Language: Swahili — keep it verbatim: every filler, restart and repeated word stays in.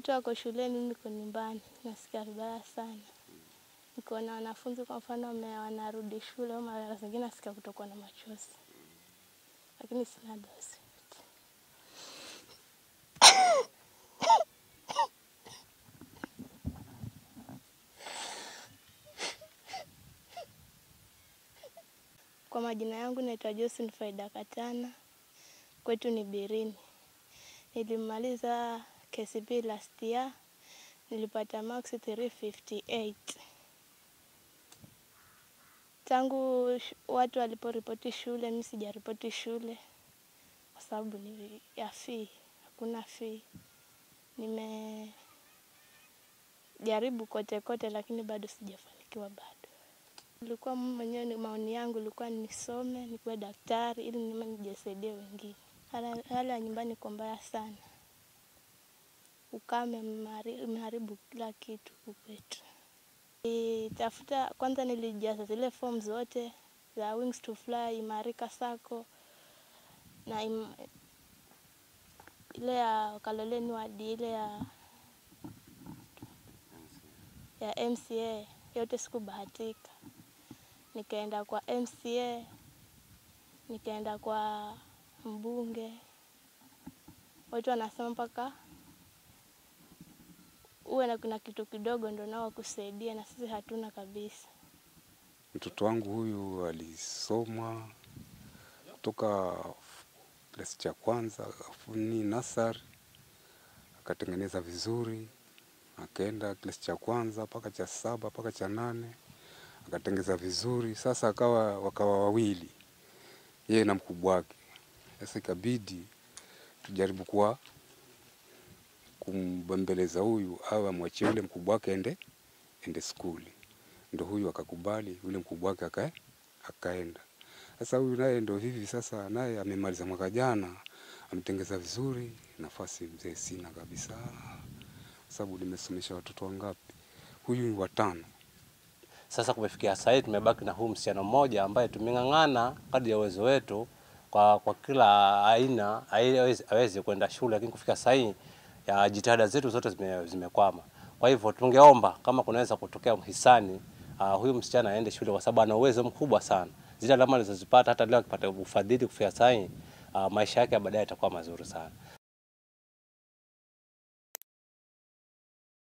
wote wako shuleni, niko nyumbani, nasikia vibaya sana. Niko na wanafunzi kwa mfano wanarudi shule au mara zingine nasikia kutokwa na machozi. Lakini sina dosi. Kwa majina yangu naitwa Josephine Faida Katana. Kwetu ni Birini. Nilimaliza K C P E last year. Nilipata marks three fifty-eight. Tangu watu waliporipoti shule, mimi sijaripoti shule kwa sababu ni ya fee, hakuna fee. Nime jaribu kote kote lakini bado sijafanikiwa bado. Nilikuwa mwenyewe ni maoni yangu ilikuwa nisome, nikuwe daktari ili nime nijisaidie wengine. Hali ya nyumbani iko mbaya sana. Ukame umeharibu kila kitu kwetu. Nitafuta kwanza nilijaza zile forms zote za Wings to Fly, Imarika Sacco na im, ile ya Kaloleni wadi ile ya ya M C A yote sikubahatika. Nikaenda kwa M C A, nikaenda kwa mbunge. Watu wanasema mpaka uwe na kuna kitu kidogo ndio nao kusaidia na sisi hatuna kabisa. Mtoto wangu huyu alisoma kutoka klasi cha kwanza afuni nasari, akatengeneza vizuri, akaenda klasi cha kwanza mpaka cha saba mpaka cha nane, akatengeneza vizuri. Sasa akawa wakawa wawili, yeye na mkubwa wake. Sasa ikabidi tujaribu kwa kumbembeleza huyu au amwachie yule mkubwa wake ende ende skuli. Ndio huyu akakubali, yule mkubwa wake akae akaenda. Sasa huyu naye ndio hivi sasa naye amemaliza mwaka jana, ametengeza vizuri, nafasi mzee sina kabisa. Sababu nimesomesha watoto wangapi? Huyu watano. Sasa kumefikia sasa tumebaki na huyu msichana mmoja ambaye tumeng'ang'ana kadri ya uwezo wetu kwa kwa kila aina aweze kwenda shule, lakini kufika sasa ya jitihada zetu zote zime, zimekwama. Kwa hivyo tungeomba kama kunaweza kutokea mhisani uh, huyu msichana aende shule kwa sababu ana uwezo mkubwa sana. Zile alama alizozipata hata leo akipata ufadhili kufika sasa uh, maisha yake baadaye yatakuwa mazuri sana.